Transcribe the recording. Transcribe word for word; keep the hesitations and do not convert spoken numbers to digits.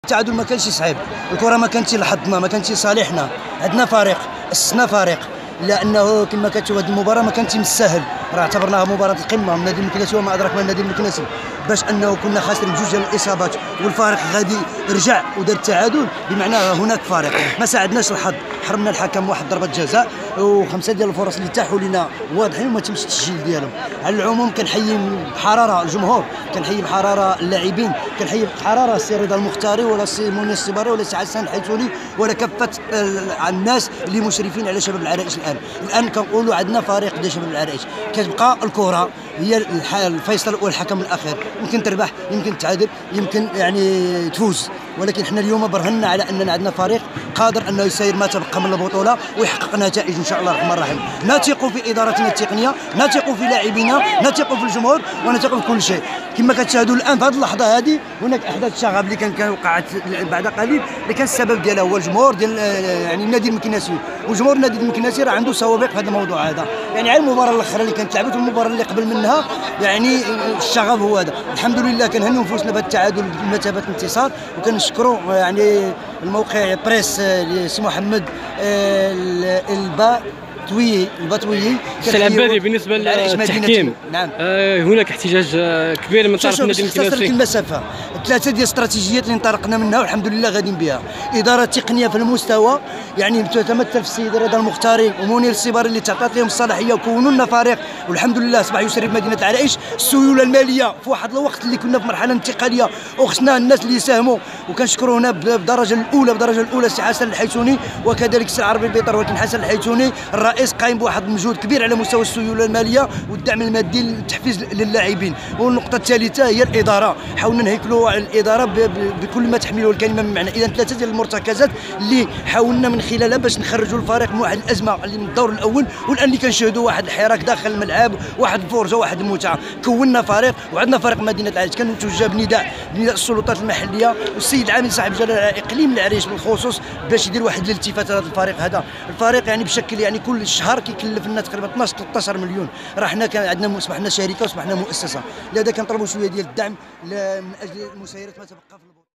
التعادل ما كانش صعيب، الكره ما كانتش لحظنا، ما كانتش صالحنا. عندنا فريق، اسسنا فريق، لانه كما كتشوف هذه المباراه ما كانتش من السهل، راه اعتبرناها مباراه القمه من النادي المكناسي وما ادراك ما النادي المكناسي، باش انه كنا خاسرين بجوج ديال الاصابات والفارق غادي رجع ودار التعادل، بمعنى هناك فارق. ما ساعدناش الحظ، حرمنا الحكم واحد ضربه جزاء وخمسه ديال الفرص اللي تاحوا لنا واضحين وما تمش التسجيل ديالهم. على العموم كنحيي بحراره الجمهور، كنحيي بحراره اللاعبين، كنحيي بحراره السي رضا المختاري ولا السي منير الصباري ولا السي حسن الحيتوني ولا كافه الناس اللي مشرفين على شباب العرائش. الان الان كنقولوا عندنا فريق ديال شباب العرائش، كتبقى الكره هي الفيصل والحكم الاخير، يمكن تربح يمكن تعادل يمكن يعني تفوز، ولكن حنا اليوم برهنا على اننا عندنا فريق قادر انه يسير ما تبقى من البطوله ويحقق نتائج ان شاء الله الرحمن الرحيم. نثق في ادارتنا التقنيه، نثق في لاعبينا، نثق في الجمهور، ونثق في كل شيء. كما كتشاهدوا الان في هذه اللحظه هذه هناك احداث شغب اللي كان وقعت بعد قليل، اللي كان السبب ديالها هو الجمهور ديال يعني النادي المكناسي، وجمهور النادي المكناسي راه عنده سوابق في هذا الموضوع هذا. يعني على المباراه الاخرى اللي كانت لعبت والمباراه اللي قبل منها يعني الشغب هو هذا. الحمد لله كنهنيو نفوسنا بهذا التعادل بمثابه انتصار، وكنشكروا يعني الموقع بريس لسي محمد البا تويي البطويي. السلام بادي بالنسبه للتحكيم. نعم. آه هناك احتجاج كبير من طرف النادي المكناسي. المسافه ثلاثه ديال الاستراتيجيات اللي انطلقنا منها والحمد لله غاديين بها. اداره تقنيه في المستوى يعني تتمثل في السيد رضا المختاري ومنير الصباري اللي تعطات لهم الصلاحيه وكونوا لنا فريق، والحمد لله اصبح يشرف مدينه العرائش. السيوله الماليه في واحد الوقت اللي كنا في مرحله انتقاليه وخصنا الناس اللي يساهموا، وكنشكروا هنا بالدرجه الاولى بالدرجه الاولى السي حسن الحيتوني وكذلك السي العربي البيطر، ولكن حسن الحيتوني الرئيس قايم بواحد المجهود كبير على مستوى السيوله الماليه والدعم المادي للتحفيز للاعبين. والنقطه الثالثه هي الاداره، حاولنا نهيكلوا الاداره بكل ما تحمله الكلمه من معنى. اذا ثلاثه ديال المرتكزات اللي حاولنا من خلالها باش نخرجوا الفريق من واحد الازمه اللي من الدور الاول، والان اللي كنشاهدوا واحد الحراك داخل الملعب، واحد الفرجه، واحد المتعه. كونا فريق وعندنا فريق مدينه العرائش. كنتوجه بنداء بنداء السلطات المحليه والسيد العامل صاحب الجلاله على اقليم العرائش بالخصوص باش يدير واحد الالتفات هذا الفريق هذا. الفريق يعني بشكل يعني كل شهر كيكلف لنا تقريبا اثناش ثلاثة عشر مليون. راه حنا كان عندنا اصبحنا شركه واصبحنا مؤسسه، لهذا كنطلبوا شويه ديال الدعم من اجل المسيرات ما تبقى في